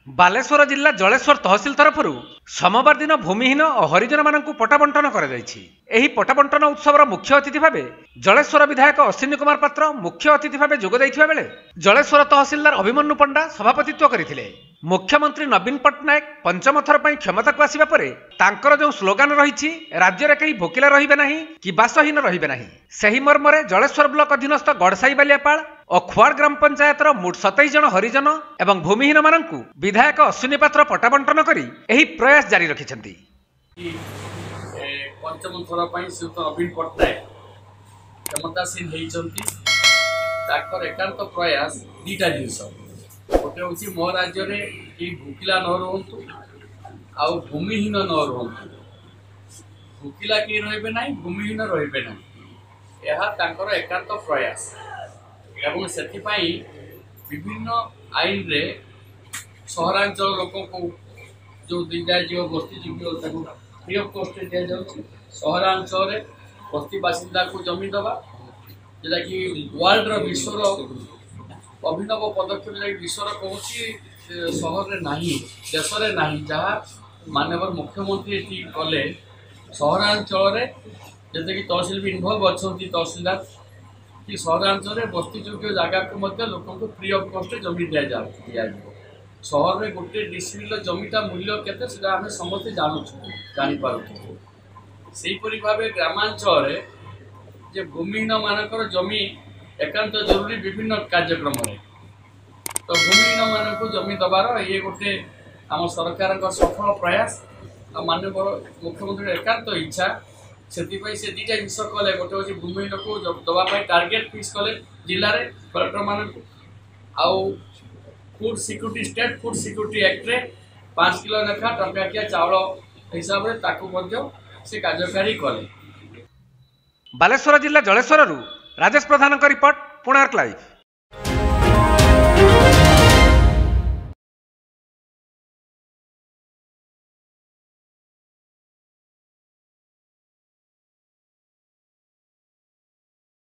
बालेश्वर जिला जलेश्वर तहसिल तरफ सोमवार दिन भूमिहीन और हरिजन मानू पट्टा बंटन पट्टा बंटन उत्सव मुख्य अतिथि भाव जलेश्वर विधायक अश्विनी कुमार पात्र मुख्य अतिथि भाव जोगदेइथिबा बेले जलेश्वर तहसिलदार अभिमन्यु पंडा सभापतित्व करथिले। मुख्यमंत्री नवीन पट्टनायक पंचम थर पर क्षमता को आसिबा परे तांकर जो स्लोगान रही राज्य में कहीं भोकिला रहिबे नाही कि बासहीन रहिबे नाही सही मर्मरे जलेश्वर ब्लॉक अधीनस्थ गड़साई बालियापाल और खुआड़ ग्राम पंचायत मोट 27 जन हरिजन एवं भूमिहीन मानू विधायक अश्विनी पात्र पट्टा बंटन करी एही प्रयास जारी रखिछन्ती। पंचम थर पर नवीन पट्टनायक क्षमतासीन होइछन्ती ताकर एकांत प्रयास दीटा जिनिस गोटे हूँ मो राज्य में भूकिला न रुहतु आ भूमिहीन न रुहतु भूकिला किए रे ना भूमिहीन रे ना यह एकांत प्रयास एवं से विभिन्न आईन रे सहरांचल लोक को जो दिजाव बस्ती जीव फ्री अफ कस्ट दि जाऊँगी सहरांचल बस्ती बासिंदा को जमी दबा जोटा कि वर्ल्ड विश्वर अभिनव पदक्षेप विश्वर कौन सहर में नहीं देश में नहीं जहाँ माननीय मुख्यमंत्री कले सहरांचल जैसे कि तहसिल भी इनवल्व अच्छा तहसिलदार कि सहरांचल बस्ती योग्य जगह को लोक को फ्री अफ कस्ट जमी दि सहर में गोटे डिस्ट्रिक्ट जमीटा मूल्य के आम समस्त जापार से भाव ग्रामांचल जे भूमिहीन मानकर जमी एकांत जरूरी विभिन्न कार्यक्रम तो भूमिहीन मानक जमी दबार ये गोटे आम सरकार सफल प्रयास माननीय मुख्यमंत्री एकांत इच्छा से दीटा जिन कले गोटे हूँ भूमिहीन को दवाई टार्गेट फिक्स कले जिले में कलेक्टर मान food security state food security act रे 5 किलो लेखा टंकाकिया चाउल हिसाब से कार्यकारी कले। बालेश्वर जिला जलेश्वर राजेश प्रधान रिपोर्ट, कोणार्क लाइव।